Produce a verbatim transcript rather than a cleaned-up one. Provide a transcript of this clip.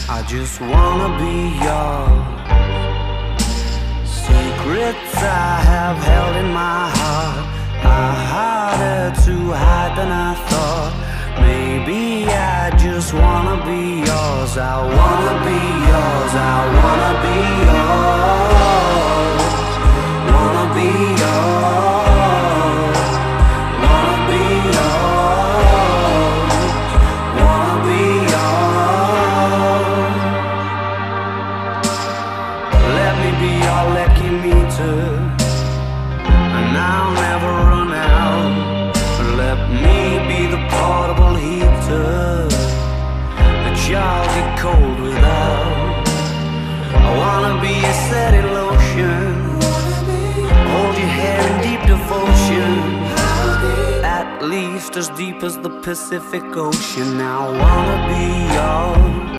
I just wanna be yours. Secrets I have held in my heart are harder to hide than I thought. Maybe I just wanna be yours. I wanna be yours. I wanna be yours. Wanna be yours. Wanna be yours. Wanna be yours. Let me be your lucky meter, and I'll never run out. Let me be the portable heater that y'all get cold without. I wanna be a steady lotion, hold your hair in deep devotion, at least as deep as the Pacific Ocean. I wanna be yours.